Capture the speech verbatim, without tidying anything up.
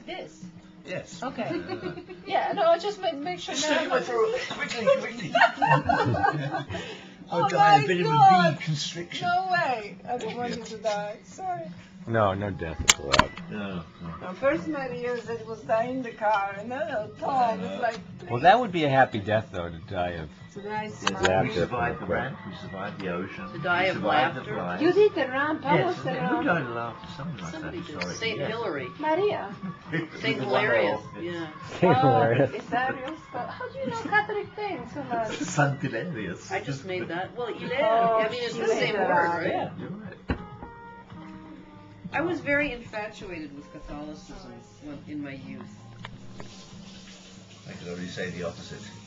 this. Yes. Okay. Uh, Yeah, no, I just make, make sure Stick now. my throat quickly, quickly. Oh I'll die my a bit God. of a bee constriction. No way. I don't want you to die. Sorry. No, no death is allowed. No, No, first my ears, it was die in the car, and then oh, Tom, it's like, Well, that would be a happy death, though, to die of. to die Yes, smiling. we survived the ramp, we survived the ocean. To die we of survived laughter. The flies. You did the ramp, I Yes, was the who ramp. died of laughter? Something like Somebody that. did. Sorry. Saint Yes. Hilary. Maria. Saint The one Hilarious. of- Yeah. Oh, is that your stuff? How do you know Catholic things so much? Saint Hilarious. I just made that. Well, Hilaire. Oh, I mean, it's she the made same that word, up. right? Yeah, you're right. I was very infatuated with Catholicism when, in my youth. I could only say the opposite.